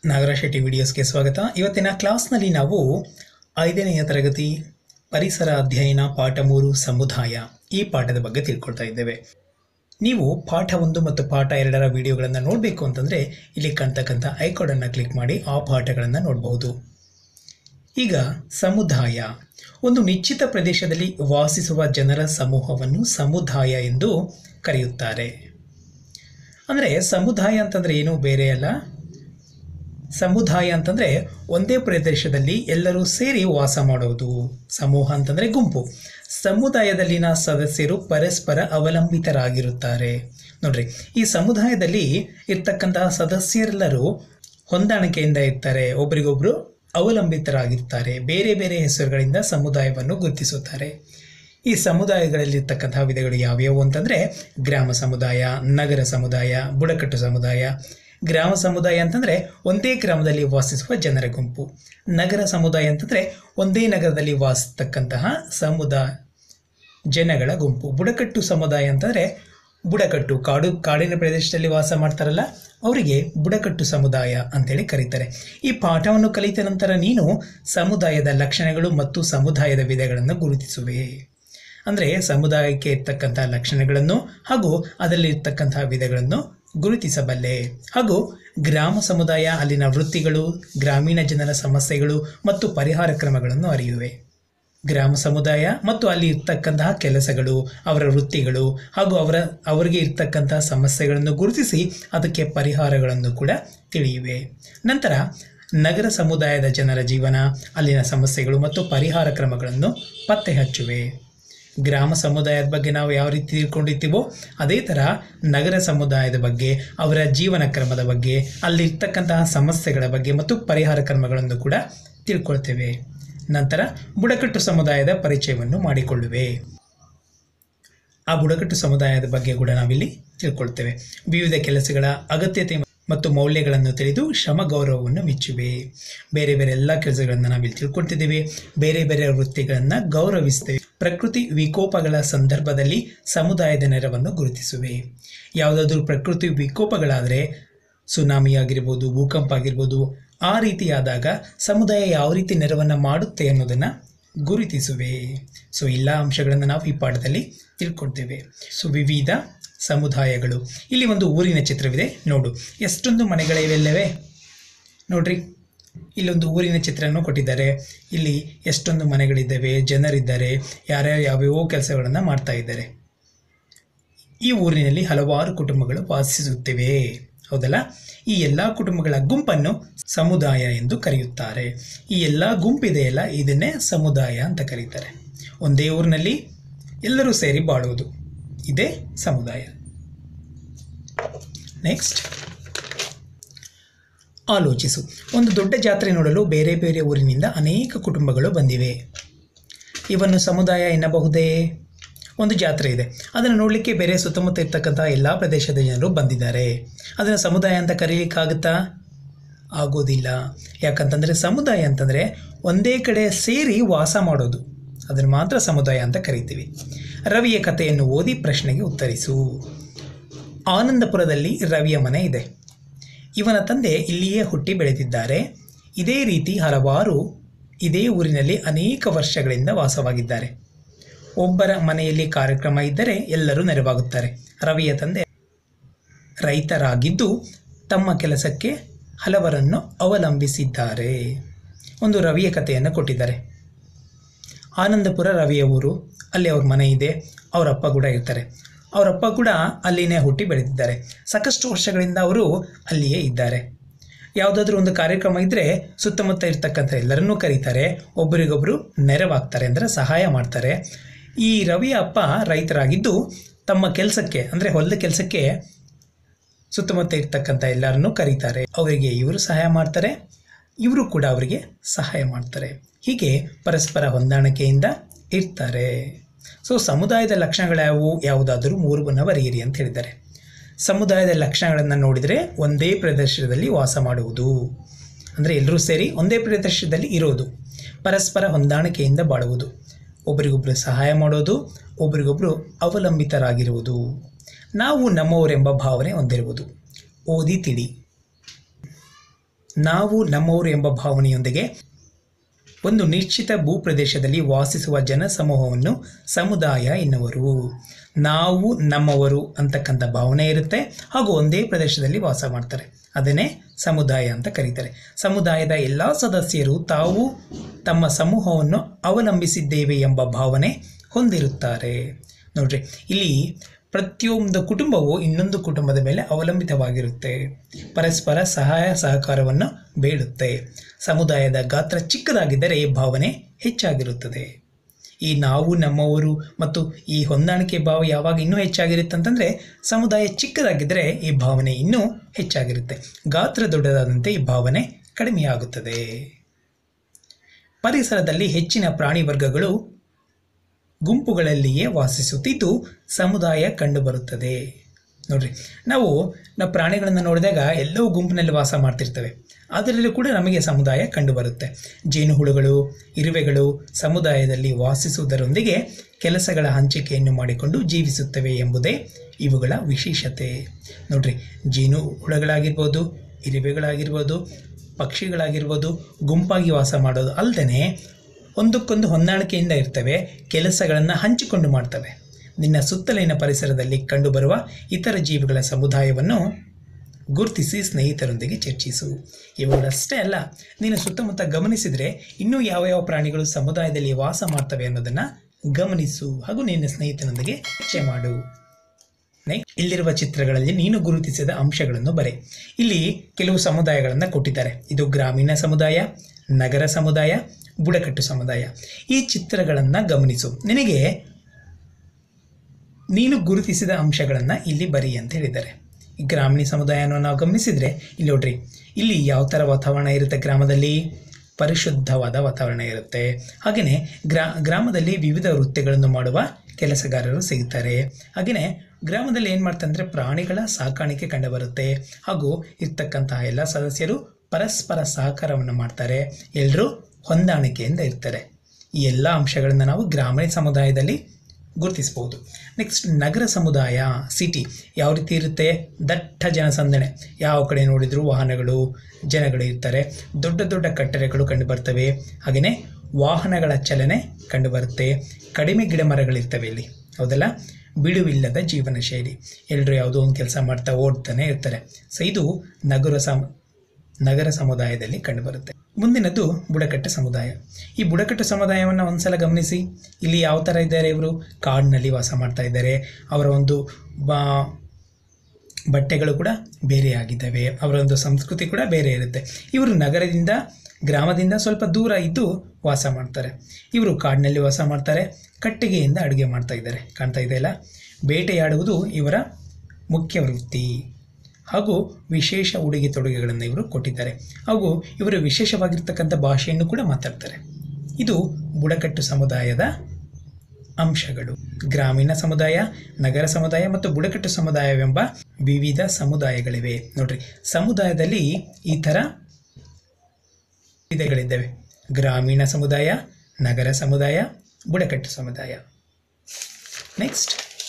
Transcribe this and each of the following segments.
ನಾಗರಾಜ್ ವಿಡಿಯೋಸ್ಗೆ ಸ್ವಾಗತ. ಇವತ್ತಿನ ಕ್ಲಾಸ್ನಲ್ಲಿ ನಾವು ಐದನೆಯ ತರಗತಿ ಪರಿಸರ ಅಧ್ಯಯನ ಪಾಠ 3 ಸಮುದಾಯ ಈ ಪಾಠದ ಬಗ್ಗೆ ತಿಳ್ಕೊಳ್ತಾ ಇದ್ದೇವೆ. ನೀವು ಪಾಠ 1 ಮತ್ತು ಪಾಠ 2ರ ವಿಡಿಯೋಗಳನ್ನು ನೋಡಬೇಕು ಅಂತಂದರೆ ಇಲ್ಲಿ ಕಾಣ್ತಕ್ಕಂಥ ಐಕಾನನ್ನು ಕ್ಲಿಕ್ ಮಾಡಿ ಆ ಪಾಠಗಳನ್ನು ನೋಡಬಹುದು. ಈಗ ಸಮುದಾಯ ಒಂದು ನಿಶ್ಚಿತ ಪ್ರದೇಶದಲ್ಲಿ ವಾಸಿಸುವ ಜನರ ಸಮೂಹವನ್ನು ಸಮುದಾಯ ಎಂದು ಕರೆಯುತ್ತಾರೆ. ಅಂದರೆ ಸಮುದಾಯ ಅಂತಂದರೆ ಏನು ಬೇರೆ ಅಲ್ಲ. ಸಮುದಾಯ ಅಂತಂದರೆ ಒಂದೇ ಪ್ರದೇಶದಲ್ಲಿ ಎಲ್ಲರೂ ಸೇರಿ ವಾಸ ಮಾಡೋದು. ಸಮೂಹ ಅಂತಂದರೆ ಗುಂಪು. ಸಮುದಾಯದಲ್ಲಿನ ಸದಸ್ಯರು ಪರಸ್ಪರ ಅವಲಂಬಿತರಾಗಿರುತ್ತಾರೆ. ನೋಡ್ರಿ, ಈ ಸಮುದಾಯದಲ್ಲಿ ಇರ್ತಕ್ಕಂತಹ ಸದಸ್ಯರೆಲ್ಲರೂ ಹೊಂದಾಣಿಕೆಯಿಂದ ಇರ್ತಾರೆ, ಒಬ್ರಿಗೊಬ್ರು ಅವಲಂಬಿತರಾಗಿರ್ತಾರೆ. ಬೇರೆ ಬೇರೆ ಹೆಸರುಗಳಿಂದ ಸಮುದಾಯವನ್ನು ಗುರುತಿಸುತ್ತಾರೆ. ಈ ಸಮುದಾಯಗಳಲ್ಲಿರ್ತಕ್ಕಂತಹ ವಿಧಗಳು ಯಾವ್ಯಾವು ಅಂತಂದರೆ ಗ್ರಾಮ ಸಮುದಾಯ, ನಗರ ಸಮುದಾಯ, ಬುಡಕಟ್ಟು ಸಮುದಾಯ. ಗ್ರಾಮ ಸಮುದಾಯ ಅಂತಂದರೆ ಒಂದೇ ಗ್ರಾಮದಲ್ಲಿ ವಾಸಿಸುವ ಜನರ ಗುಂಪು. ನಗರ ಸಮುದಾಯ ಅಂತಂದರೆ ಒಂದೇ ನಗರದಲ್ಲಿ ವಾಸಿಸ್ತಕ್ಕಂತಹ ಜನಗಳ ಗುಂಪು. ಬುಡಕಟ್ಟು ಸಮುದಾಯ ಅಂತಂದರೆ ಬುಡಕಟ್ಟು ಕಾಡಿನ ಪ್ರದೇಶದಲ್ಲಿ ವಾಸ ಮಾಡ್ತಾರಲ್ಲ ಅವರಿಗೆ ಬುಡಕಟ್ಟು ಸಮುದಾಯ ಅಂತೇಳಿ ಕರೀತಾರೆ. ಈ ಪಾಠವನ್ನು ಕಲಿತ ನಂತರ ನೀನು ಸಮುದಾಯದ ಲಕ್ಷಣಗಳು ಮತ್ತು ಸಮುದಾಯದ ವಿಧಗಳನ್ನು ಗುರುತಿಸುವೆ. ಅಂದರೆ ಸಮುದಾಯಕ್ಕೆ ಇರ್ತಕ್ಕಂಥ ಲಕ್ಷಣಗಳನ್ನು ಹಾಗೂ ಅದರಲ್ಲಿ ಇರ್ತಕ್ಕಂತಹ ವಿಧಗಳನ್ನು ಗುರುತಿಸಬಲ್ಲೆ. ಹಾಗೂ ಗ್ರಾಮ ಸಮುದಾಯ ಅಲ್ಲಿನ ವೃತ್ತಿಗಳು, ಗ್ರಾಮೀಣ ಜನರ ಸಮಸ್ಯೆಗಳು ಮತ್ತು ಪರಿಹಾರ ಕ್ರಮಗಳನ್ನು ಅರಿಯುವೆ. ಗ್ರಾಮ ಸಮುದಾಯ ಮತ್ತು ಅಲ್ಲಿ ಇರ್ತಕ್ಕಂತಹ ಕೆಲಸಗಳು, ಅವರ ವೃತ್ತಿಗಳು ಹಾಗೂ ಅವರಿಗೆ ಇರ್ತಕ್ಕಂತಹ ಸಮಸ್ಯೆಗಳನ್ನು ಗುರುತಿಸಿ ಅದಕ್ಕೆ ಪರಿಹಾರಗಳನ್ನು ಕೂಡ ತಿಳಿಯುವೆ. ನಂತರ ನಗರ ಸಮುದಾಯದ ಜನರ ಜೀವನ, ಅಲ್ಲಿನ ಸಮಸ್ಯೆಗಳು ಮತ್ತು ಪರಿಹಾರ ಕ್ರಮಗಳನ್ನು ಪತ್ತೆ ಹಚ್ಚುವೆ. ಗ್ರಾಮ ಸಮುದಾಯದ ಬಗ್ಗೆ ನಾವು ಯಾವ ರೀತಿ ತಿಳ್ಕೊಂಡಿರ್ತೀವೋ ಅದೇ ಥರ ನಗರ ಸಮುದಾಯದ ಬಗ್ಗೆ, ಅವರ ಜೀವನ ಕ್ರಮದ ಬಗ್ಗೆ, ಅಲ್ಲಿರ್ತಕ್ಕಂತಹ ಸಮಸ್ಯೆಗಳ ಬಗ್ಗೆ ಮತ್ತು ಪರಿಹಾರ ಕ್ರಮಗಳನ್ನು ಕೂಡ ತಿಳ್ಕೊಳ್ತೇವೆ. ನಂತರ ಬುಡಕಟ್ಟು ಸಮುದಾಯದ ಪರಿಚಯವನ್ನು ಮಾಡಿಕೊಳ್ಳುವೆ. ಆ ಬುಡಕಟ್ಟು ಸಮುದಾಯದ ಬಗ್ಗೆ ಕೂಡ ನಾವಿಲ್ಲಿ ತಿಳ್ಕೊಳ್ತೇವೆ. ವಿವಿಧ ಕೆಲಸಗಳ ಅಗತ್ಯತೆ ಮತ್ತು ಮೌಲ್ಯಗಳನ್ನು ತಿಳಿದು ಶ್ರಮ ಗೌರವವನ್ನು ಮೆಚ್ಚುವೆ. ಬೇರೆ ಬೇರೆ ಎಲ್ಲ ಕೆಲಸಗಳನ್ನು ನಾವಿಲ್ಲಿ ತಿಳ್ಕೊಳ್ತಿದ್ದೇವೆ. ಬೇರೆ ಬೇರೆ ವೃತ್ತಿಗಳನ್ನು ಗೌರವಿಸ್ತೇವೆ. ಪ್ರಕೃತಿ ವಿಕೋಪಗಳ ಸಂದರ್ಭದಲ್ಲಿ ಸಮುದಾಯದ ನೆರವನ್ನು ಗುರುತಿಸುವೆ. ಯಾವುದಾದ್ರೂ ಪ್ರಕೃತಿ ವಿಕೋಪಗಳಾದರೆ ಸುನಾಮಿ ಆಗಿರ್ಬೋದು, ಭೂಕಂಪ ಆಗಿರ್ಬೋದು, ಆ ರೀತಿಯಾದಾಗ ಸಮುದಾಯ ಯಾವ ರೀತಿ ನೆರವನ್ನು ಮಾಡುತ್ತೆ ಅನ್ನೋದನ್ನು ಗುರುತಿಸುವೆ. ಸೊ ಎಲ್ಲ ಅಂಶಗಳನ್ನು ನಾವು ಈ ಪಾಠದಲ್ಲಿ ತಿಳ್ಕೊಳ್ತೇವೆ. ಸೊ ವಿವಿಧ ಸಮುದಾಯಗಳು. ಇಲ್ಲಿ ಒಂದು ಊರಿನ ಚಿತ್ರವಿದೆ, ನೋಡು ಎಷ್ಟೊಂದು ಮನೆಗಳಿವೆಲ್ಲವೇ. ನೋಡ್ರಿ, ಇಲ್ಲೊಂದು ಊರಿನ ಚಿತ್ರವನ್ನು ಕೊಟ್ಟಿದ್ದಾರೆ. ಇಲ್ಲಿ ಎಷ್ಟೊಂದು ಮನೆಗಳಿದ್ದಾವೆ, ಜನರಿದ್ದಾರೆ, ಯಾರ್ಯಾರು ಯಾವ್ಯಾವ ಕೆಲಸಗಳನ್ನು ಮಾಡ್ತಾ ಇದ್ದಾರೆ. ಈ ಊರಿನಲ್ಲಿ ಹಲವಾರು ಕುಟುಂಬಗಳು ವಾಸಿಸುತ್ತಿವೆ, ಹೌದಲ್ಲ. ಈ ಎಲ್ಲ ಕುಟುಂಬಗಳ ಗುಂಪನ್ನು ಸಮುದಾಯ ಎಂದು ಕರೆಯುತ್ತಾರೆ. ಈ ಎಲ್ಲ ಗುಂಪಿದೆಯಲ್ಲ, ಇದನ್ನೇ ಸಮುದಾಯ ಅಂತ ಕರೀತಾರೆ. ಒಂದೇ ಊರಿನಲ್ಲಿ ಎಲ್ಲರೂ ಸೇರಿ ಬಾಳುವುದು, ಇದೇ ಸಮುದಾಯ. ನೆಕ್ಸ್ಟ್, ಆಲೋಚಿಸು. ಒಂದು ದೊಡ್ಡ ಜಾತ್ರೆ ನೋಡಲು ಬೇರೆ ಬೇರೆ ಊರಿನಿಂದ ಅನೇಕ ಕುಟುಂಬಗಳು ಬಂದಿವೆ. ಇವನ್ನು ಸಮುದಾಯ ಎನ್ನಬಹುದೇ? ಒಂದು ಜಾತ್ರೆ ಇದೆ, ಅದನ್ನು ನೋಡಲಿಕ್ಕೆ ಬೇರೆ ಸುತ್ತಮುತ್ತ ಇರ್ತಕ್ಕಂಥ ಎಲ್ಲ ಪ್ರದೇಶದ ಜನರು ಬಂದಿದ್ದಾರೆ. ಅದನ್ನು ಸಮುದಾಯ ಅಂತ ಕರೀಲಿಕ್ಕಾಗುತ್ತಾ? ಆಗೋದಿಲ್ಲ. ಯಾಕಂತಂದರೆ ಸಮುದಾಯ ಅಂತಂದರೆ ಒಂದೇ ಕಡೆ ಸೇರಿ ವಾಸ ಮಾಡೋದು, ಅದನ್ನು ಮಾತ್ರ ಸಮುದಾಯ ಅಂತ ಕರಿತೀವಿ. ರವಿಯ ಕಥೆಯನ್ನು ಓದಿ ಪ್ರಶ್ನೆಗೆ ಉತ್ತರಿಸು. ಆನಂದಪುರದಲ್ಲಿ ರವಿಯ ಮನೆ ಇದೆ. ಇವನ ತಂದೆ ಇಲ್ಲಿಯೇ ಹುಟ್ಟಿ ಬೆಳೆದಿದ್ದಾರೆ. ಇದೇ ರೀತಿ ಹಲವಾರು ಇದೇ ಊರಿನಲ್ಲಿ ಅನೇಕ ವರ್ಷಗಳಿಂದ ವಾಸವಾಗಿದ್ದಾರೆ. ಒಬ್ಬರ ಮನೆಯಲ್ಲಿ ಕಾರ್ಯಕ್ರಮ ಇದ್ದರೆ ಎಲ್ಲರೂ ನೆರವಾಗುತ್ತಾರೆ. ರವಿಯ ತಂದೆ ರೈತರಾಗಿದ್ದು ತಮ್ಮ ಕೆಲಸಕ್ಕೆ ಹಲವರನ್ನು ಅವಲಂಬಿಸಿದ್ದಾರೆ. ಒಂದು ರವಿಯ ಕಥೆಯನ್ನು ಕೊಟ್ಟಿದ್ದಾರೆ. ಆನಂದಪುರ ರವಿಯ ಊರು, ಅಲ್ಲಿ ಅವ್ರ ಮನೆ ಇದೆ, ಅವರಪ್ಪ ಕೂಡ ಇರ್ತಾರೆ. ಅವರಪ್ಪ ಕೂಡ ಅಲ್ಲಿನೇ ಹುಟ್ಟಿ ಬೆಳೆದಿದ್ದಾರೆ. ಸಾಕಷ್ಟು ವರ್ಷಗಳಿಂದ ಅವರು ಅಲ್ಲಿಯೇ ಇದ್ದಾರೆ. ಯಾವುದಾದ್ರೂ ಒಂದು ಕಾರ್ಯಕ್ರಮ ಇದ್ದರೆ ಸುತ್ತಮುತ್ತ ಇರ್ತಕ್ಕಂಥ ಎಲ್ಲರನ್ನೂ ಕರೀತಾರೆ, ಒಬ್ಬರಿಗೊಬ್ಬರು ನೆರವಾಗ್ತಾರೆ, ಅಂದರೆ ಸಹಾಯ ಮಾಡ್ತಾರೆ. ಈ ರವಿಯ ಅಪ್ಪ ರೈತರಾಗಿದ್ದು ತಮ್ಮ ಕೆಲಸಕ್ಕೆ, ಅಂದರೆ ಹೊಲದ ಕೆಲಸಕ್ಕೆ ಸುತ್ತಮುತ್ತ ಇರ್ತಕ್ಕಂಥ ಎಲ್ಲರನ್ನೂ ಕರೀತಾರೆ. ಅವರಿಗೆ ಇವರು ಸಹಾಯ ಮಾಡ್ತಾರೆ, ಇವರು ಕೂಡ ಅವರಿಗೆ ಸಹಾಯ ಮಾಡ್ತಾರೆ. ಹೀಗೆ ಪರಸ್ಪರ ಹೊಂದಾಣಿಕೆಯಿಂದ ಇರ್ತಾರೆ. ಸೊ ಸಮುದಾಯದ ಲಕ್ಷಣಗಳ್ಯಾವು? ಯಾವುದಾದರೂ 3 ಬರೆಯಿರಿ ಅಂತ ಹೇಳಿದ್ದಾರೆ. ಸಮುದಾಯದ ಲಕ್ಷಣಗಳನ್ನು ನೋಡಿದರೆ ಒಂದೇ ಪ್ರದೇಶದಲ್ಲಿ ವಾಸ ಮಾಡುವುದು, ಅಂದರೆ ಎಲ್ಲರೂ ಸೇರಿ ಒಂದೇ ಪ್ರದೇಶದಲ್ಲಿ ಇರೋದು, ಪರಸ್ಪರ ಹೊಂದಾಣಿಕೆಯಿಂದ ಬಾಳುವುದು, ಒಬ್ರಿಗೊಬ್ಬರು ಸಹಾಯ ಮಾಡೋದು, ಒಬ್ರಿಗೊಬ್ಬರು ಅವಲಂಬಿತರಾಗಿರುವುದು, ನಾವು ನಮ್ಮವರೆಂಬ ಭಾವನೆ ಹೊಂದಿರುವುದು. ಓದಿ ತಿಳಿ. ನಾವು ನಮ್ಮವರು ಎಂಬ ಭಾವನೆಯೊಂದಿಗೆ ಒಂದು ನಿಶ್ಚಿತ ಭೂಪ್ರದೇಶದಲ್ಲಿ ವಾಸಿಸುವ ಜನಸಮೂಹವನ್ನು ಸಮುದಾಯ ಎನ್ನುವರು. ನಾವು ನಮ್ಮವರು ಅಂತಕ್ಕಂಥ ಭಾವನೆ ಇರುತ್ತೆ ಹಾಗೂ ಒಂದೇ ಪ್ರದೇಶದಲ್ಲಿ ವಾಸ ಮಾಡ್ತಾರೆ, ಅದನ್ನೇ ಸಮುದಾಯ ಅಂತ ಕರೀತಾರೆ. ಸಮುದಾಯದ ಎಲ್ಲ ಸದಸ್ಯರು ತಾವು ತಮ್ಮ ಸಮೂಹವನ್ನು ಅವಲಂಬಿಸಿದ್ದೇವೆ ಎಂಬ ಭಾವನೆ ಹೊಂದಿರುತ್ತಾರೆ. ನೋಡ್ರಿ, ಇಲ್ಲಿ ಪ್ರತಿಯೊಂದು ಕುಟುಂಬವು ಇನ್ನೊಂದು ಕುಟುಂಬದ ಮೇಲೆ ಅವಲಂಬಿತವಾಗಿರುತ್ತೆ, ಪರಸ್ಪರ ಸಹಾಯ ಸಹಕಾರವನ್ನು ಬೇಡುತ್ತೆ. ಸಮುದಾಯದ ಗಾತ್ರ ಚಿಕ್ಕದಾಗಿದ್ದರೆ ಭಾವನೆ ಹೆಚ್ಚಾಗಿರುತ್ತದೆ. ಈ ನಾವು ನಮ್ಮವರು ಮತ್ತು ಈ ಹೊಂದಾಣಿಕೆ ಭಾವ ಯಾವಾಗ ಇನ್ನೂ ಹೆಚ್ಚಾಗಿರುತ್ತೆ ಅಂತಂದರೆ, ಸಮುದಾಯ ಚಿಕ್ಕದಾಗಿದ್ದರೆ ಈ ಭಾವನೆ ಇನ್ನೂ ಹೆಚ್ಚಾಗಿರುತ್ತೆ. ಗಾತ್ರ ದೊಡ್ಡದಾದಂತೆ ಈ ಭಾವನೆ ಕಡಿಮೆಯಾಗುತ್ತದೆ. ಪರಿಸರದಲ್ಲಿ ಹೆಚ್ಚಿನ ಪ್ರಾಣಿ ವರ್ಗಗಳು ಗುಂಪುಗಳಲ್ಲಿಯೇ ವಾಸಿಸುತ್ತಿದ್ದು ಸಮುದಾಯ ಕಂಡುಬರುತ್ತದೆ. ನೋಡ್ರಿ, ನಾವು ಪ್ರಾಣಿಗಳನ್ನು ನೋಡಿದಾಗ ಎಲ್ಲವೂ ಗುಂಪಿನಲ್ಲಿ ವಾಸ ಮಾಡ್ತಿರ್ತವೆ, ಅದರಲ್ಲೂ ಕೂಡ ನಮಗೆ ಸಮುದಾಯ ಕಂಡುಬರುತ್ತೆ. ಜೇನುಹುಳುಗಳು, ಇರುವೆಗಳು ಸಮುದಾಯದಲ್ಲಿ ವಾಸಿಸುವುದರೊಂದಿಗೆ ಕೆಲಸಗಳ ಹಂಚಿಕೆಯನ್ನು ಮಾಡಿಕೊಂಡು ಜೀವಿಸುತ್ತವೆ ಎಂಬುದೇ ಇವುಗಳ ವಿಶೇಷತೆ. ನೋಡ್ರಿ, ಜೇನುಹುಳುಗಳಾಗಿರ್ಬೋದು, ಇರುವೆಗಳಾಗಿರ್ಬೋದು, ಪಕ್ಷಿಗಳಾಗಿರ್ಬೋದು ಗುಂಪಾಗಿ ವಾಸ ಮಾಡೋದು ಅಲ್ಲದೆ ಒಂದಕ್ಕೊಂದು ಹೊಂದಾಣಿಕೆಯಿಂದ ಇರ್ತವೆ, ಕೆಲಸಗಳನ್ನು ಹಂಚಿಕೊಂಡು ಮಾಡ್ತವೆ. ನಿನ್ನ ಸುತ್ತಲಿನ ಪರಿಸರದಲ್ಲಿ ಕಂಡುಬರುವ ಇತರ ಜೀವಿಗಳ ಸಮುದಾಯವನ್ನು ಗುರುತಿಸಿ ಸ್ನೇಹಿತರೊಂದಿಗೆ ಚರ್ಚಿಸು. ಇವುಗಳಷ್ಟೇ ಅಲ್ಲ, ನೀನು ಸುತ್ತಮುತ್ತ ಗಮನಿಸಿದರೆ ಇನ್ನೂ ಯಾವ ಯಾವ ಪ್ರಾಣಿಗಳು ಸಮುದಾಯದಲ್ಲಿ ವಾಸ ಮಾಡ್ತವೆ ಅನ್ನೋದನ್ನು ಗಮನಿಸು ಹಾಗೂ ನಿನ್ನ ಸ್ನೇಹಿತರೊಂದಿಗೆ ಚರ್ಚೆ ಮಾಡು. ಇಲ್ಲಿರುವ ಚಿತ್ರಗಳಲ್ಲಿ ನೀನು ಗುರುತಿಸಿದ ಅಂಶಗಳನ್ನು ಬರೆ. ಇಲ್ಲಿ ಕೆಲವು ಸಮುದಾಯಗಳನ್ನು ಕೊಟ್ಟಿದ್ದಾರೆ. ಇದು ಗ್ರಾಮೀಣ ಸಮುದಾಯ, ನಗರ ಸಮುದಾಯ, ಬುಡಕಟ್ಟು ಸಮುದಾಯ. ಈ ಚಿತ್ರಗಳನ್ನು ಗಮನಿಸು, ನಿನಗೆ ನೀನು ಗುರುತಿಸಿದ ಅಂಶಗಳನ್ನು ಇಲ್ಲಿ ಬರಿ ಅಂತ ಹೇಳಿದ್ದಾರೆ. ಈ ಗ್ರಾಮೀಣ ಸಮುದಾಯವನ್ನು ನಾವು ಗಮನಿಸಿದರೆ ಇಲ್ಲಿ ನೋಡ್ರಿ, ಇಲ್ಲಿ ಯಾವ ಥರ ವಾತಾವರಣ ಇರುತ್ತೆ. ಗ್ರಾಮದಲ್ಲಿ ಪರಿಶುದ್ಧವಾದ ವಾತಾವರಣ ಇರುತ್ತೆ. ಹಾಗೆಯೇ ಗ್ರಾಮದಲ್ಲಿ ವಿವಿಧ ವೃತ್ತಿಗಳನ್ನು ಮಾಡುವ ಕೆಲಸಗಾರರು ಸಿಗುತ್ತಾರೆ. ಹಾಗೆಯೇ ಗ್ರಾಮದಲ್ಲಿ ಏನು ಮಾಡ್ತಾರೆ ಅಂದರೆ ಪ್ರಾಣಿಗಳ ಸಾಕಾಣಿಕೆ ಕಂಡುಬರುತ್ತೆ ಹಾಗೂ ಇರ್ತಕ್ಕಂತಹ ಎಲ್ಲ ಸದಸ್ಯರು ಪರಸ್ಪರ ಸಹಕಾರವನ್ನು ಮಾಡ್ತಾರೆ, ಎಲ್ಲರೂ ಹೊಂದಾಣಿಕೆಯಿಂದ ಇರ್ತಾರೆ. ಈ ಎಲ್ಲ ಅಂಶಗಳನ್ನು ನಾವು ಗ್ರಾಮೀಣ ಸಮುದಾಯದಲ್ಲಿ ಗುರುತಿಸ್ಬೋದು. ನೆಕ್ಸ್ಟ್ ನಗರ ಸಮುದಾಯ, ಸಿಟಿ ಯಾವ ರೀತಿ ಇರುತ್ತೆ? ದಟ್ಟ ಜನಸಂದಣಿ, ಯಾವ ಕಡೆ ನೋಡಿದರೂ ವಾಹನಗಳು, ಜನಗಳು ಇರ್ತಾರೆ. ದೊಡ್ಡ ದೊಡ್ಡ ಕಟ್ಟಡಗಳು ಕಂಡುಬರ್ತವೆ. ಹಾಗೆಯೇ ವಾಹನಗಳ ಚಲನೆ ಕಂಡುಬರುತ್ತೆ. ಕಡಿಮೆ ಗಿಡ ಮರಗಳಿರ್ತವೆ ಇಲ್ಲಿ, ಹೌದಲ್ಲ? ಬಿಡುವಿಲ್ಲದ ಜೀವನ ಶೈಲಿ, ಎಲ್ಲರೂ ಯಾವುದೋ ಒಂದು ಕೆಲಸ ಮಾಡ್ತಾ ಓಡ್ತಾನೆ ಇರ್ತಾರೆ. ಸೊ ಇದು ನಗರ ಸಮುದಾಯದಲ್ಲಿ ಕಂಡುಬರುತ್ತೆ. ಮುಂದಿನದ್ದು ಬುಡಕಟ್ಟು ಸಮುದಾಯ. ಈ ಬುಡಕಟ್ಟು ಸಮುದಾಯವನ್ನು ಒಂದ್ಸಲ ಗಮನಿಸಿ. ಇಲ್ಲಿ ಯಾವ ಥರ ಇದ್ದಾರೆ? ಇವರು ಕಾಡಿನಲ್ಲಿ ವಾಸ ಮಾಡ್ತಾ ಇದ್ದಾರೆ. ಅವರ ಒಂದು ಬಟ್ಟೆಗಳು ಕೂಡ ಬೇರೆಯಾಗಿದ್ದಾವೆ, ಅವರ ಒಂದು ಸಂಸ್ಕೃತಿ ಕೂಡ ಬೇರೆ ಇರುತ್ತೆ. ಇವರು ನಗರದಿಂದ, ಗ್ರಾಮದಿಂದ ಸ್ವಲ್ಪ ದೂರ ಇದ್ದು ವಾಸ ಮಾಡ್ತಾರೆ. ಇವರು ಕಾಡಿನಲ್ಲಿ ವಾಸ ಮಾಡ್ತಾರೆ, ಕಟ್ಟಿಗೆಯಿಂದ ಅಡುಗೆ ಮಾಡ್ತಾ ಇದ್ದಾರೆ, ಕಾಣ್ತಾ ಇದೆಯಲ್ಲ? ಬೇಟೆಯಾಡುವುದು ಇವರ ಮುಖ್ಯ ವೃತ್ತಿ ಹಾಗೂ ವಿಶೇಷ ಉಡುಗೆ ತೊಡುಗೆಗಳನ್ನು ಇವರು ಕೊಟ್ಟಿದ್ದಾರೆ. ಹಾಗೂ ಇವರು ವಿಶೇಷವಾಗಿರ್ತಕ್ಕಂಥ ಭಾಷೆಯನ್ನು ಕೂಡ ಮಾತಾಡ್ತಾರೆ. ಇದು ಬುಡಕಟ್ಟು ಸಮುದಾಯದ ಅಂಶಗಳು. ಗ್ರಾಮೀಣ ಸಮುದಾಯ, ನಗರ ಸಮುದಾಯ ಮತ್ತು ಬುಡಕಟ್ಟು ಸಮುದಾಯವೆಂಬ ವಿವಿಧ ಸಮುದಾಯಗಳಿವೆ. ನೋಡ್ರಿ, ಸಮುದಾಯದಲ್ಲಿ ಈ ಥರ ವಿಧಗಳಿದ್ದಾವೆ: ಗ್ರಾಮೀಣ ಸಮುದಾಯ, ನಗರ ಸಮುದಾಯ, ಬುಡಕಟ್ಟು ಸಮುದಾಯ. ನೆಕ್ಸ್ಟ್,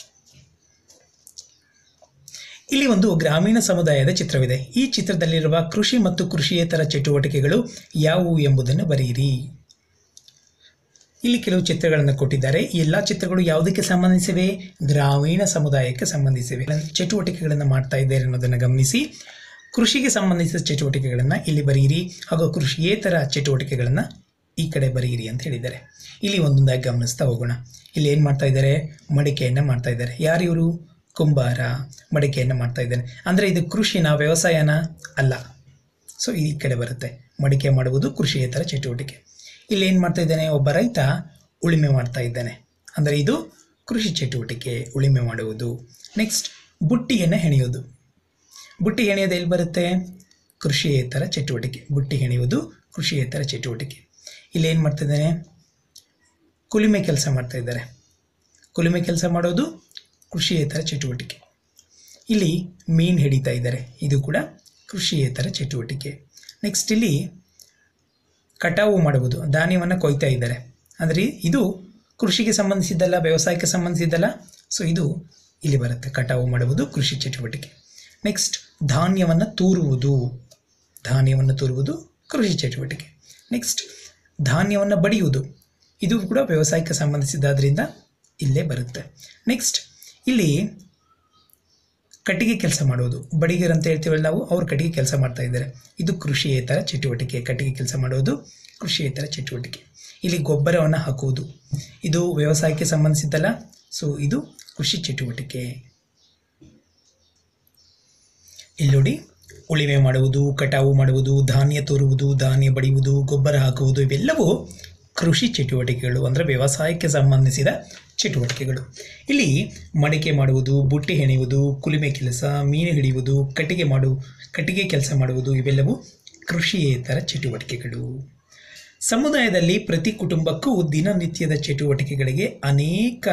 ಇಲ್ಲಿ ಒಂದು ಗ್ರಾಮೀಣ ಸಮುದಾಯದ ಚಿತ್ರವಿದೆ. ಈ ಚಿತ್ರದಲ್ಲಿರುವ ಕೃಷಿ ಮತ್ತು ಕೃಷಿಯೇತರ ಚಟುವಟಿಕೆಗಳು ಯಾವುವು ಎಂಬುದನ್ನು ಬರೆಯಿರಿ. ಇಲ್ಲಿ ಕೆಲವು ಚಿತ್ರಗಳನ್ನು ಕೊಟ್ಟಿದ್ದಾರೆ. ಈ ಎಲ್ಲ ಚಿತ್ರಗಳು ಯಾವುದಕ್ಕೆ ಸಂಬಂಧಿಸಿವೆ? ಗ್ರಾಮೀಣ ಸಮುದಾಯಕ್ಕೆ ಸಂಬಂಧಿಸಿವೆ. ಚಟುವಟಿಕೆಗಳನ್ನು ಮಾಡ್ತಾ ಇದ್ದಾರೆ ಅನ್ನೋದನ್ನು ಗಮನಿಸಿ. ಕೃಷಿಗೆ ಸಂಬಂಧಿಸಿದ ಚಟುವಟಿಕೆಗಳನ್ನು ಇಲ್ಲಿ ಬರೆಯಿರಿ ಹಾಗೂ ಕೃಷಿಯೇತರ ಚಟುವಟಿಕೆಗಳನ್ನು ಈ ಕಡೆ ಬರೆಯಿರಿ ಅಂತ ಹೇಳಿದ್ದಾರೆ. ಇಲ್ಲಿ ಒಂದೊಂದಾಗಿ ಗಮನಿಸ್ತಾ ಹೋಗೋಣ. ಇಲ್ಲಿ ಏನು ಮಾಡ್ತಾ ಇದ್ದಾರೆ? ಮಡಿಕೆಯನ್ನು ಮಾಡ್ತಾ ಇದ್ದಾರೆ. ಯಾರು ಇವರು? ಕುಂಬಾರ ಮಡಿಕೆಯನ್ನು ಮಾಡ್ತಾ ಇದ್ದಾನೆ. ಅಂದರೆ ಇದು ಕೃಷಿನ, ವ್ಯವಸಾಯನ? ಅಲ್ಲ. ಸೊ ಈ ಕಡೆ ಬರುತ್ತೆ. ಮಡಿಕೆ ಮಾಡುವುದು ಕೃಷಿಯೇತರ ಚಟುವಟಿಕೆ. ಇಲ್ಲಿ ಏನು ಮಾಡ್ತಾ ಇದ್ದಾನೆ? ಒಬ್ಬ ರೈತ ಉಳುಮೆ ಮಾಡ್ತಾ ಇದ್ದಾನೆ. ಅಂದರೆ ಇದು ಕೃಷಿ ಚಟುವಟಿಕೆ, ಉಳುಮೆ ಮಾಡುವುದು. ನೆಕ್ಸ್ಟ್, ಬುಟ್ಟಿಯನ್ನು ಹೆಣೆಯುವುದು. ಬುಟ್ಟಿ ಹೆಣೆಯೋದು ಎಲ್ಲಿ ಬರುತ್ತೆ? ಕೃಷಿಯೇತರ ಚಟುವಟಿಕೆ. ಬುಟ್ಟಿ ಹೆಣೆಯುವುದು ಕೃಷಿಯೇತರ ಚಟುವಟಿಕೆ. ಇಲ್ಲಿ ಏನು ಮಾಡ್ತಾ ಇದ್ದಾನೆ? ಕುಲುಮೆ ಕೆಲಸ ಮಾಡ್ತಾ ಇದ್ದಾರೆ. ಕುಲುಮೆ ಕೆಲಸ ಮಾಡೋದು ಕೃಷಿಯೇತರ ಚಟುವಟಿಕೆ. ಇಲ್ಲಿ ಮೀನು ಹಿಡಿತಾ ಇದ್ದಾರೆ. ಇದು ಕೂಡ ಕೃಷಿಯೇತರ ಚಟುವಟಿಕೆ. ನೆಕ್ಸ್ಟ್, ಇಲ್ಲಿ ಕಟಾವು ಮಾಡುವುದು, ಧಾನ್ಯವನ್ನು ಕೊಯ್ತಾ ಇದ್ದಾರೆ. ಅಂದರೆ ಇದು ಕೃಷಿಗೆ ಸಂಬಂಧಿಸಿದ್ದಲ್ಲ, ವ್ಯವಸಾಯಕ್ಕೆ ಸಂಬಂಧಿಸಿದ್ದಲ್ಲ. ಸೊ ಇದು ಇಲ್ಲಿ ಬರುತ್ತೆ. ಕಟಾವು ಮಾಡುವುದು ಕೃಷಿ ಚಟುವಟಿಕೆ. ನೆಕ್ಸ್ಟ್, ಧಾನ್ಯವನ್ನು ತೂರುವುದು. ಧಾನ್ಯವನ್ನು ತೂರುವುದು ಕೃಷಿ ಚಟುವಟಿಕೆ. ನೆಕ್ಸ್ಟ್ ಧಾನ್ಯವನ್ನು ಬಡಿಯುವುದು, ಇದು ಕೂಡ ವ್ಯವಸಾಯಕ್ಕೆ ಸಂಬಂಧಿಸಿದ್ದಾದ್ರಿಂದ ಇಲ್ಲೇ ಬರುತ್ತೆ. ನೆಕ್ಸ್ಟ್ ಇಲ್ಲಿ ಕಟ್ಟಿಗೆ ಕೆಲಸ ಮಾಡುವುದು, ಬಡಿಗರ್ ಅಂತ ಹೇಳ್ತೀವಲ್ಲ ನಾವು, ಅವರು ಕಟ್ಟಿಗೆ ಕೆಲಸ ಮಾಡ್ತಾ ಇದ್ದಾರೆ, ಇದು ಕೃಷಿಯೇತರ ಚಟುವಟಿಕೆ. ಕಟ್ಟಿಗೆ ಕೆಲಸ ಮಾಡುವುದು ಕೃಷಿಯೇತರ ಚಟುವಟಿಕೆ. ಇಲ್ಲಿ ಗೊಬ್ಬರವನ್ನು ಹಾಕುವುದು, ಇದು ವ್ಯವಸಾಯಕ್ಕೆ ಸಂಬಂಧಿಸಿದ್ದಲ್ಲ, ಸೊ ಇದು ಕೃಷಿ ಚಟುವಟಿಕೆ. ಇಲ್ಲಿ ನೋಡಿ, ಉಳಿಮೆ ಮಾಡುವುದು, ಕಟಾವು ಮಾಡುವುದು, ಧಾನ್ಯ ತೂರುವುದು, ಧಾನ್ಯ ಬಡಿಯುವುದು, ಗೊಬ್ಬರ ಹಾಕುವುದು, ಇವೆಲ್ಲವೂ ಕೃಷಿ ಚಟುವಟಿಕೆಗಳು, ಅಂದರೆ ವ್ಯವಸಾಯಕ್ಕೆ ಸಂಬಂಧಿಸಿದ ಚಟುವಟಿಕೆಗಳು. ಇಲ್ಲಿ ಮಡಿಕೆ ಮಾಡುವುದು, ಬುಟ್ಟಿ ಹೆಣೆಯುವುದು, ಕುಲುಮೆ ಕೆಲಸ, ಮೀನು ಹಿಡಿಯುವುದು, ಕಟ್ಟಿಗೆ ಕೆಲಸ ಮಾಡುವುದು, ಇವೆಲ್ಲವೂ ಕೃಷಿಯೇತರ ಚಟುವಟಿಕೆಗಳು. ಸಮುದಾಯದಲ್ಲಿ ಪ್ರತಿ ಕುಟುಂಬಕ್ಕೂ ದಿನನಿತ್ಯದ ಚಟುವಟಿಕೆಗಳಿಗೆ ಅನೇಕ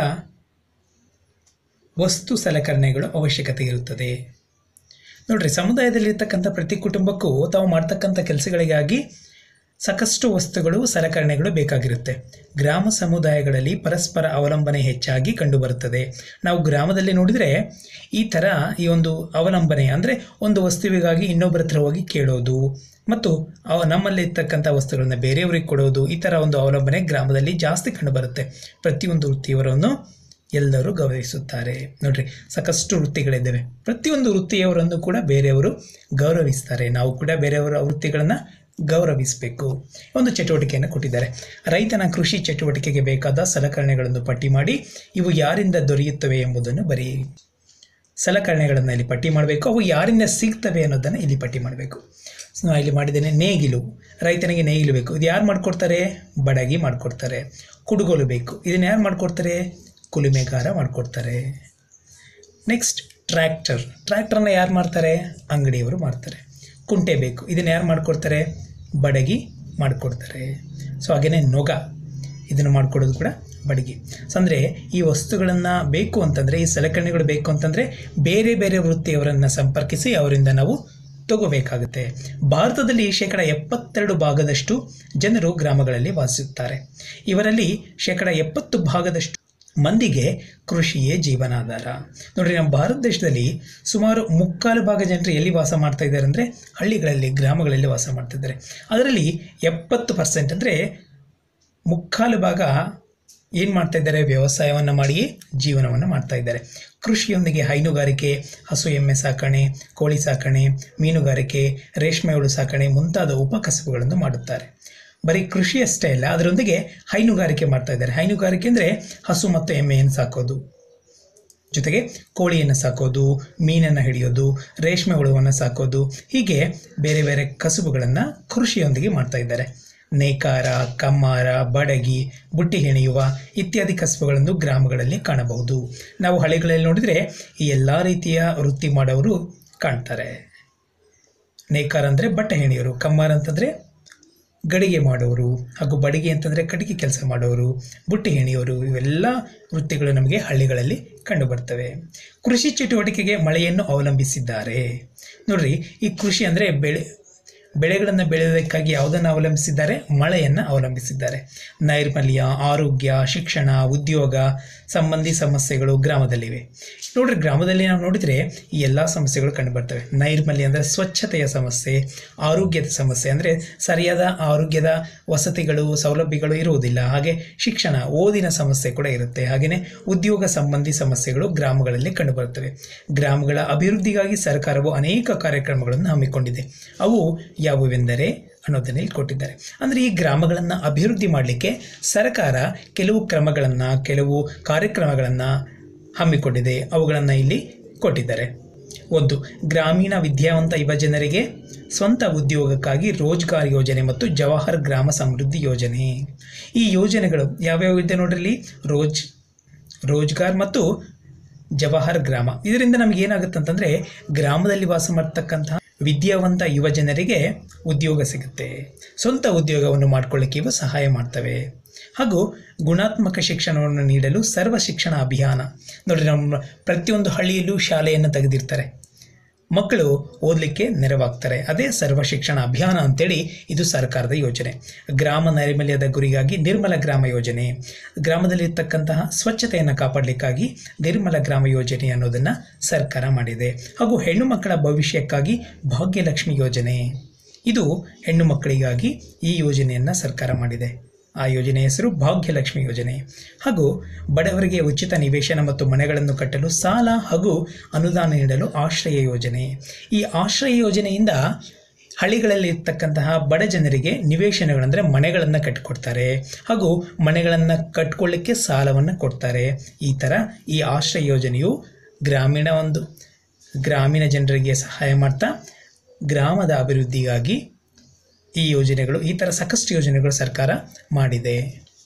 ವಸ್ತು ಸಲಕರಣೆಗಳ ಅವಶ್ಯಕತೆ ಇರುತ್ತದೆ. ನೋಡ್ರಿ, ಸಮುದಾಯದಲ್ಲಿರ್ತಕ್ಕಂಥ ಪ್ರತಿ ಕುಟುಂಬಕ್ಕೂ ತಾವು ಮಾಡ್ತಕ್ಕಂಥ ಕೆಲಸಗಳಿಗಾಗಿ ಸಾಕಷ್ಟು ವಸ್ತುಗಳು, ಸಲಕರಣೆಗಳು ಬೇಕಾಗಿರುತ್ತೆ. ಗ್ರಾಮ ಸಮುದಾಯಗಳಲ್ಲಿ ಪರಸ್ಪರ ಅವಲಂಬನೆ ಹೆಚ್ಚಾಗಿ ಕಂಡುಬರುತ್ತದೆ. ನಾವು ಗ್ರಾಮದಲ್ಲಿ ನೋಡಿದರೆ ಈ ಒಂದು ಅವಲಂಬನೆ ಅಂದರೆ ಒಂದು ವಸ್ತುವಿಗಾಗಿ ಇನ್ನೊಬ್ಬರ ಹತ್ರ ಹೋಗಿ ಕೇಳೋದು ಮತ್ತು ನಮ್ಮಲ್ಲಿ ಇರ್ತಕ್ಕಂಥ ವಸ್ತುಗಳನ್ನು ಬೇರೆಯವರಿಗೆ ಕೊಡೋದು, ಈ ಥರ ಒಂದು ಅವಲಂಬನೆ ಗ್ರಾಮದಲ್ಲಿ ಜಾಸ್ತಿ ಕಂಡುಬರುತ್ತೆ. ಪ್ರತಿಯೊಂದು ವೃತ್ತಿಯವರನ್ನು ಎಲ್ಲರೂ ಗೌರವಿಸುತ್ತಾರೆ. ನೋಡ್ರಿ, ಸಾಕಷ್ಟು ವೃತ್ತಿಗಳಿದ್ದಾವೆ. ಪ್ರತಿಯೊಂದು ವೃತ್ತಿಯವರನ್ನು ಕೂಡ ಬೇರೆಯವರು ಗೌರವಿಸ್ತಾರೆ. ನಾವು ಕೂಡ ಬೇರೆಯವರ ವೃತ್ತಿಗಳನ್ನು ಗೌರವಿಸಬೇಕು. ಒಂದು ಚಟುವಟಿಕೆಯನ್ನು ಕೊಟ್ಟಿದ್ದಾರೆ. ರೈತನ ಕೃಷಿ ಚಟುವಟಿಕೆಗೆ ಬೇಕಾದ ಸಲಕರಣೆಗಳನ್ನು ಪಟ್ಟಿ ಮಾಡಿ ಇವು ಯಾರಿಂದ ದೊರೆಯುತ್ತವೆ ಎಂಬುದನ್ನು ಬರೆಯಿರಿ. ಸಲಕರಣೆಗಳನ್ನು ಇಲ್ಲಿ ಪಟ್ಟಿ ಮಾಡಬೇಕು, ಅವು ಯಾರಿಂದ ಸಿಗ್ತವೆ ಅನ್ನೋದನ್ನು ಇಲ್ಲಿ ಪಟ್ಟಿ ಮಾಡಬೇಕು. ನಾನು ಇಲ್ಲಿ ಮಾಡಿದ್ದೇನೆ. ನೇಗಿಲು, ರೈತನಿಗೆ ನೇಗಿಲು ಬೇಕು, ಇದು ಯಾರು ಮಾಡಿಕೊಡ್ತಾರೆ? ಬಡಗಿ ಮಾಡಿಕೊಡ್ತಾರೆ. ಕುಡುಗೋಲು ಬೇಕು, ಇದನ್ನು ಯಾರು ಮಾಡಿಕೊಡ್ತಾರೆ? ಕುಲುಮೆಗಾರ ಮಾಡಿಕೊಡ್ತಾರೆ. ನೆಕ್ಸ್ಟ್ ಟ್ರ್ಯಾಕ್ಟರ್ನ ಯಾರು ಮಾಡ್ತಾರೆ? ಅಂಗಡಿಯವರು ಮಾಡ್ತಾರೆ. ಕುಂಟೆ ಬೇಕು, ಇದನ್ನು ಯಾರು ಮಾಡಿಕೊಡ್ತಾರೆ? ಬಡಗಿ ಮಾಡಿಕೊಡ್ತಾರೆ. ಸೊ ಹಾಗೆಯೇ ನೊಗ, ಇದನ್ನು ಮಾಡಿಕೊಡೋದು ಕೂಡ ಬಡಗಿ. ಸೊ ಅಂದರೆ ಈ ವಸ್ತುಗಳನ್ನು ಬೇಕು ಅಂತಂದರೆ, ಈ ಸಲಕರಣೆಗಳು ಬೇಕು ಅಂತಂದರೆ ಬೇರೆ ಬೇರೆ ವೃತ್ತಿಯವರನ್ನು ಸಂಪರ್ಕಿಸಿ ಅವರಿಂದ ನಾವು ತಗೋಬೇಕಾಗುತ್ತೆ. ಭಾರತದಲ್ಲಿ 72% ಜನರು ಗ್ರಾಮಗಳಲ್ಲಿ ವಾಸಿಸುತ್ತಾರೆ. ಇವರಲ್ಲಿ 70% ಮಂದಿಗೆ ಕೃಷಿಯೇ ಜೀವನಾಧಾರ. ನೋಡ್ರಿ, ನಮ್ಮ ಭಾರತ ದೇಶದಲ್ಲಿ ಸುಮಾರು 3/4 ಜನರು ಎಲ್ಲಿ ವಾಸ ಮಾಡ್ತಾ ಇದ್ದಾರೆ ಅಂದರೆ ಹಳ್ಳಿಗಳಲ್ಲಿ, ಗ್ರಾಮಗಳಲ್ಲಿ ವಾಸ ಮಾಡ್ತಿದ್ದಾರೆ. ಅದರಲ್ಲಿ 70% ಅಂದರೆ 3/4 ಏನು ಮಾಡ್ತಾ ಇದ್ದಾರೆ? ವ್ಯವಸಾಯವನ್ನು ಮಾಡಿಯೇ ಜೀವನವನ್ನು ಮಾಡ್ತಾ ಇದ್ದಾರೆ. ಕೃಷಿಯೊಂದಿಗೆ ಹೈನುಗಾರಿಕೆ, ಹಸು ಎಮ್ಮೆ ಸಾಕಣೆ, ಕೋಳಿ ಸಾಕಣೆ, ಮೀನುಗಾರಿಕೆ, ರೇಷ್ಮೆ ಹುಳು ಸಾಕಣೆ ಮುಂತಾದ ಉಪಕಸಬುಗಳನ್ನು ಮಾಡುತ್ತಾರೆ. ಬರೀ ಕೃಷಿ ಅಷ್ಟೇ ಅಲ್ಲ, ಅದರೊಂದಿಗೆ ಹೈನುಗಾರಿಕೆ ಮಾಡ್ತಾ ಇದ್ದಾರೆ. ಹೈನುಗಾರಿಕೆ ಅಂದರೆ ಹಸು ಮತ್ತು ಎಮ್ಮೆಯನ್ನು ಸಾಕೋದು, ಜೊತೆಗೆ ಕೋಳಿಯನ್ನು ಸಾಕೋದು, ಮೀನನ್ನು ಹಿಡಿಯೋದು, ರೇಷ್ಮೆ ಹುಳುವನ್ನು ಸಾಕೋದು, ಹೀಗೆ ಬೇರೆ ಬೇರೆ ಕಸುಬುಗಳನ್ನು ಕೃಷಿಯೊಂದಿಗೆ ಮಾಡ್ತಾ ಇದ್ದಾರೆ. ನೇಕಾರ, ಕಮ್ಮಾರ, ಬಡಗಿ, ಬುಟ್ಟಿ ಹೆಣೆಯುವ ಇತ್ಯಾದಿ ಕಸುಬುಗಳನ್ನು ಗ್ರಾಮಗಳಲ್ಲಿ ಕಾಣಬಹುದು. ನಾವು ಹಳ್ಳಿಗಳಲ್ಲಿ ನೋಡಿದರೆ ಈ ಎಲ್ಲ ರೀತಿಯ ವೃತ್ತಿ ಮಾಡೋರು ಕಾಣ್ತಾರೆ. ನೇಕಾರ ಅಂದರೆ ಬಟ್ಟೆ ಹೆಣೆಯೋರು, ಕಮ್ಮಾರ ಅಂತಂದರೆ ಗಡಿಗೆ ಮಾಡೋರು, ಹಾಗೂ ಬಡಿಗೆ ಅಂತಂದರೆ ಕಟ್ಟಿಗೆ ಕೆಲಸ ಮಾಡೋರು, ಬುಟ್ಟಿ ಹೆಣೆಯೋರು, ಇವೆಲ್ಲ ವೃತ್ತಿಗಳು ನಮಗೆ ಹಳ್ಳಿಗಳಲ್ಲಿ ಕಂಡುಬರ್ತವೆ. ಕೃಷಿ ಚಟುವಟಿಕೆಗೆ ಮಳೆಯನ್ನು ಅವಲಂಬಿಸಿದ್ದಾರೆ. ನೋಡ್ರಿ, ಈ ಕೃಷಿ ಅಂದರೆ ಬೆಳೆಗಳನ್ನು ಬೆಳೆಯೋದಕ್ಕಾಗಿ ಯಾವುದನ್ನು ಅವಲಂಬಿಸಿದ್ದಾರೆ? ಮಳೆಯನ್ನು ಅವಲಂಬಿಸಿದ್ದಾರೆ. ನೈರ್ಮಲ್ಯ, ಆರೋಗ್ಯ, ಶಿಕ್ಷಣ, ಉದ್ಯೋಗ ಸಂಬಂಧಿ ಸಮಸ್ಯೆಗಳು ಗ್ರಾಮದಲ್ಲಿವೆ. ನೋಡ್ರಿ, ಗ್ರಾಮದಲ್ಲಿ ನಾವು ನೋಡಿದರೆ ಈ ಎಲ್ಲ ಸಮಸ್ಯೆಗಳು ಕಂಡುಬರ್ತವೆ. ನೈರ್ಮಲ್ಯ ಅಂದರೆ ಸ್ವಚ್ಛತೆಯ ಸಮಸ್ಯೆ, ಆರೋಗ್ಯದ ಸಮಸ್ಯೆ ಅಂದರೆ ಸರಿಯಾದ ಆರೋಗ್ಯದ ವಸತಿಗಳು, ಸೌಲಭ್ಯಗಳು ಇರುವುದಿಲ್ಲ. ಹಾಗೆ ಶಿಕ್ಷಣ, ಓದಿನ ಸಮಸ್ಯೆ ಕೂಡ ಇರುತ್ತೆ. ಹಾಗೆಯೇ ಉದ್ಯೋಗ ಸಂಬಂಧಿ ಸಮಸ್ಯೆಗಳು ಗ್ರಾಮಗಳಲ್ಲಿ ಕಂಡುಬರುತ್ತವೆ. ಗ್ರಾಮಗಳ ಅಭಿವೃದ್ಧಿಗಾಗಿ ಸರ್ಕಾರವು ಅನೇಕ ಕಾರ್ಯಕ್ರಮಗಳನ್ನು ಹಮ್ಮಿಕೊಂಡಿದೆ. ಅವು ಯಾವುವೆಂದರೆ ಅನ್ನೋದನ್ನು ಇಲ್ಲಿ ಕೊಟ್ಟಿದ್ದಾರೆ. ಅಂದರೆ ಈ ಗ್ರಾಮಗಳನ್ನು ಅಭಿವೃದ್ಧಿ ಮಾಡಲಿಕ್ಕೆ ಸರ್ಕಾರ ಕೆಲವು ಕ್ರಮಗಳನ್ನು, ಕೆಲವು ಕಾರ್ಯಕ್ರಮಗಳನ್ನು ಹಮ್ಮಿಕೊಂಡಿದೆ. ಅವುಗಳನ್ನು ಇಲ್ಲಿ ಕೊಟ್ಟಿದ್ದಾರೆ. 1. ಗ್ರಾಮೀಣ ವಿದ್ಯಾವಂತ ಯುವ ಜನರಿಗೆ ಸ್ವಂತ ಉದ್ಯೋಗಕ್ಕಾಗಿ ರೋಜ್ಗಾರ್ ಯೋಜನೆ ಮತ್ತು ಜವಾಹರ್ ಗ್ರಾಮ ಸಮೃದ್ಧಿ ಯೋಜನೆ. ಈ ಯೋಜನೆಗಳು ಯಾವ್ಯಾವ ಇದೆ ನೋಡ್ರಿ, ರೋಜ್ಗಾರ್ ಮತ್ತು ಜವಾಹರ್ ಗ್ರಾಮ. ಇದರಿಂದ ನಮಗೆ ಏನಾಗುತ್ತೆ ಅಂತಂದರೆ, ಗ್ರಾಮದಲ್ಲಿ ವಾಸ ಮಾಡ್ತಕ್ಕಂತಹ ವಿದ್ಯಾವಂತ ಯುವ ಜನರಿಗೆ ಉದ್ಯೋಗ ಸಿಗುತ್ತೆ. ಸ್ವಂತ ಉದ್ಯೋಗವನ್ನು ಮಾಡಿಕೊಳ್ಳಿಕ್ಕೆ ಇವು ಸಹಾಯ ಮಾಡ್ತವೆ. ಹಾಗೂ ಗುಣಾತ್ಮಕ ಶಿಕ್ಷಣವನ್ನು ನೀಡಲು ಸರ್ವ ಶಿಕ್ಷಣ ಅಭಿಯಾನ. ನೋಡಿರಿ, ನಮ್ಮ ಪ್ರತಿಯೊಂದು ಹಳ್ಳಿಯಲ್ಲೂ ಶಾಲೆಯನ್ನು ತೆಗೆದಿರ್ತಾರೆ. ಮಕ್ಕಳು ಓದಲಿಕ್ಕೆ ನೆರವಾಗ್ತಾರೆ. ಅದೇ ಸರ್ವ ಶಿಕ್ಷಣ ಅಭಿಯಾನ ಅಂತೇಳಿ ಇದು ಸರ್ಕಾರದ ಯೋಜನೆ. ಗ್ರಾಮ ನೈರ್ಮಲ್ಯದ ಗುರಿಗಾಗಿ ನಿರ್ಮಲ ಗ್ರಾಮ ಯೋಜನೆ, ಗ್ರಾಮದಲ್ಲಿರ್ತಕ್ಕಂತಹ ಸ್ವಚ್ಛತೆಯನ್ನು ಕಾಪಾಡಲಿಕ್ಕಾಗಿ ನಿರ್ಮಲ ಗ್ರಾಮ ಯೋಜನೆ ಅನ್ನೋದನ್ನು ಸರ್ಕಾರ ಮಾಡಿದೆ. ಹಾಗೂ ಹೆಣ್ಣು ಮಕ್ಕಳ ಭವಿಷ್ಯಕ್ಕಾಗಿ ಭಾಗ್ಯಲಕ್ಷ್ಮಿ ಯೋಜನೆ. ಇದು ಹೆಣ್ಣು ಮಕ್ಕಳಿಗಾಗಿ ಈ ಯೋಜನೆಯನ್ನು ಸರ್ಕಾರ ಮಾಡಿದೆ. ಆ ಯೋಜನೆಯ ಹೆಸರು ಭಾಗ್ಯಲಕ್ಷ್ಮಿ ಯೋಜನೆ. ಹಾಗೂ ಬಡವರಿಗೆ ಉಚಿತ ನಿವೇಶನ ಮತ್ತು ಮನೆಗಳನ್ನು ಕಟ್ಟಲು ಸಾಲ ಹಾಗೂ ಅನುದಾನ ನೀಡಲು ಆಶ್ರಯ ಯೋಜನೆ. ಈ ಆಶ್ರಯ ಯೋಜನೆಯಿಂದ ಹಳ್ಳಿಗಳಲ್ಲಿ ಇರ್ತಕ್ಕಂತಹ ಬಡ ಜನರಿಗೆ ನಿವೇಶನಗಳಂದರೆ ಮನೆಗಳನ್ನು ಕಟ್ಟಿಕೊಡ್ತಾರೆ ಹಾಗೂ ಮನೆಗಳನ್ನು ಕಟ್ಕೊಳ್ಳಿಕ್ಕೆ ಸಾಲವನ್ನು ಕೊಡ್ತಾರೆ. ಈ ಥರ ಈ ಆಶ್ರಯ ಯೋಜನೆಯು ಗ್ರಾಮೀಣ ಜನರಿಗೆ ಸಹಾಯ ಮಾಡ್ತಾ ಗ್ರಾಮದ ಅಭಿವೃದ್ಧಿಗಾಗಿ ಈ ಥರ ಸಾಕಷ್ಟು ಯೋಜನೆಗಳು ಸರ್ಕಾರ ಮಾಡಿದೆ.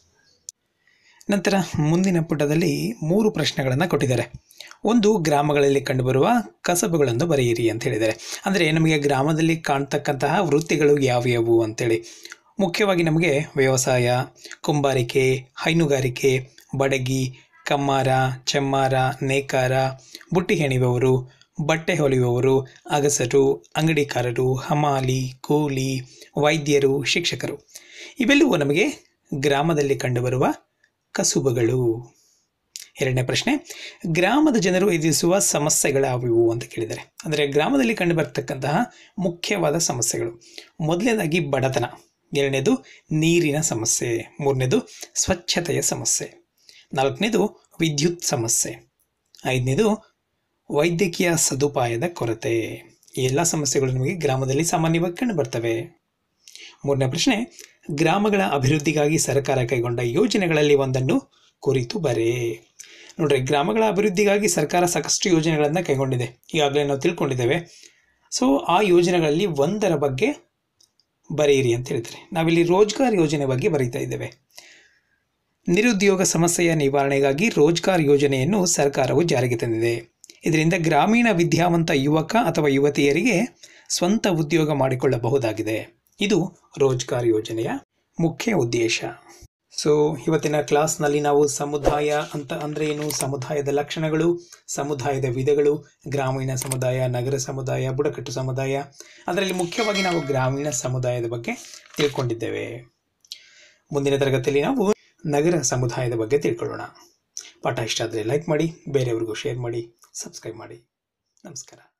ನಂತರ ಮುಂದಿನ ಪುಟದಲ್ಲಿ 3 ಪ್ರಶ್ನೆಗಳನ್ನು ಕೊಟ್ಟಿದ್ದಾರೆ. ಒಂದು, ಗ್ರಾಮಗಳಲ್ಲಿ ಕಂಡುಬರುವ ಕಸಬುಗಳನ್ನು ಬರೆಯಿರಿ ಅಂತ ಹೇಳಿದ್ದಾರೆ. ಅಂದರೆ ನಮಗೆ ಗ್ರಾಮದಲ್ಲಿ ಕಾಣ್ತಕ್ಕಂತಹ ವೃತ್ತಿಗಳು ಯಾವ್ಯಾವು ಅಂತೇಳಿ. ಮುಖ್ಯವಾಗಿ ನಮಗೆ ವ್ಯವಸಾಯ, ಕುಂಬಾರಿಕೆ, ಹೈನುಗಾರಿಕೆ, ಬಡಗಿ, ಕಮ್ಮಾರ, ಚೆಮ್ಮಾರ, ನೇಕಾರ, ಬುಟ್ಟಿ ಹೆಣೆಯುವವರು, ಬಟ್ಟೆ ಹೊಲಿಯುವವರು, ಅಗಸರು, ಅಂಗಡಿಕಾರರು, ಹಮಾಲಿ, ಕೂಲಿ, ವೈದ್ಯರು, ಶಿಕ್ಷಕರು ಇವೆಲ್ಲವೂ ನಮಗೆ ಗ್ರಾಮದಲ್ಲಿ ಕಂಡುಬರುವ ಕಸುಬುಗಳು. 2ನೇ ಪ್ರಶ್ನೆ, ಗ್ರಾಮದ ಜನರು ಎದುರಿಸುವ ಸಮಸ್ಯೆಗಳಾವುವು ಅಂತ ಕೇಳಿದ್ದಾರೆ. ಅಂದರೆ ಗ್ರಾಮದಲ್ಲಿ ಕಂಡುಬರ್ತಕ್ಕಂತಹ ಮುಖ್ಯವಾದ ಸಮಸ್ಯೆಗಳು. ಮೊದಲನೇದಾಗಿ ಬಡತನ, 2ನೇದು ನೀರಿನ ಸಮಸ್ಯೆ, 3ನೇದು ಸ್ವಚ್ಛತೆಯ ಸಮಸ್ಯೆ, 4ನೇದು ವಿದ್ಯುತ್ ಸಮಸ್ಯೆ, 5ನೇದು ವೈದ್ಯಕೀಯ ಸದುಪಾಯದ ಕೊರತೆ. ಈ ಎಲ್ಲ ಸಮಸ್ಯೆಗಳು ನಮಗೆ ಗ್ರಾಮದಲ್ಲಿ ಸಾಮಾನ್ಯವಾಗಿ ಕಂಡುಬರ್ತವೆ. 3ನೇ ಪ್ರಶ್ನೆ, ಗ್ರಾಮಗಳ ಅಭಿವೃದ್ಧಿಗಾಗಿ ಸರ್ಕಾರ ಕೈಗೊಂಡ ಯೋಜನೆಗಳಲ್ಲಿ ಒಂದನ್ನು ಕುರಿತು ಬರೆ. ನೋಡ್ರಿ, ಗ್ರಾಮಗಳ ಅಭಿವೃದ್ಧಿಗಾಗಿ ಸರ್ಕಾರ ಸಾಕಷ್ಟು ಯೋಜನೆಗಳನ್ನು ಕೈಗೊಂಡಿದೆ, ಈಗಾಗಲೇ ನಾವು ತಿಳ್ಕೊಂಡಿದ್ದೇವೆ. ಸೊ ಆ ಯೋಜನೆಗಳಲ್ಲಿ ಒಂದರ ಬಗ್ಗೆ ಬರೆಯಿರಿ ಅಂತ ಹೇಳ್ತಾರೆ. ನಾವಿಲ್ಲಿ ರೋಜ್ಗಾರ್ ಯೋಜನೆ ಬಗ್ಗೆ ಬರೀತಾ ಇದ್ದೇವೆ. ನಿರುದ್ಯೋಗ ಸಮಸ್ಯೆಯ ನಿವಾರಣೆಗಾಗಿ ರೋಜ್ಗಾರ್ ಯೋಜನೆಯನ್ನು ಸರ್ಕಾರವು ಜಾರಿಗೆ ತಂದಿದೆ. ಇದರಿಂದ ಗ್ರಾಮೀಣ ವಿದ್ಯಾವಂತ ಯುವಕ ಅಥವಾ ಯುವತಿಯರಿಗೆ ಸ್ವಂತ ಉದ್ಯೋಗ ಮಾಡಿಕೊಳ್ಳಬಹುದಾಗಿದೆ. ಇದು ರೋಜ್ಗಾರ್ ಯೋಜನೆಯ ಮುಖ್ಯ ಉದ್ದೇಶ. ಸೊ ಇವತ್ತಿನ ಕ್ಲಾಸ್ನಲ್ಲಿ ನಾವು ಸಮುದಾಯ ಅಂತ ಅಂದರೆ ಏನು, ಸಮುದಾಯದ ಲಕ್ಷಣಗಳು, ಸಮುದಾಯದ ವಿಧಗಳು, ಗ್ರಾಮೀಣ ಸಮುದಾಯ, ನಗರ ಸಮುದಾಯ, ಬುಡಕಟ್ಟು ಸಮುದಾಯ, ಅದರಲ್ಲಿ ಮುಖ್ಯವಾಗಿ ನಾವು ಗ್ರಾಮೀಣ ಸಮುದಾಯದ ಬಗ್ಗೆ ತಿಳ್ಕೊಂಡಿದ್ದೇವೆ. ಮುಂದಿನ ತರಗತಿಯಲ್ಲಿ ನಾವು ನಗರ ಸಮುದಾಯದ ಬಗ್ಗೆ ತಿಳ್ಕೊಳ್ಳೋಣ. ಪಾಠ ಇಷ್ಟ ಆದರೆ ಲೈಕ್ ಮಾಡಿ, ಬೇರೆಯವ್ರಿಗೂ ಶೇರ್ ಮಾಡಿ, ಸಬ್ಸ್ಕ್ರೈಬ್ ಮಾಡಿ. ನಮಸ್ಕಾರ.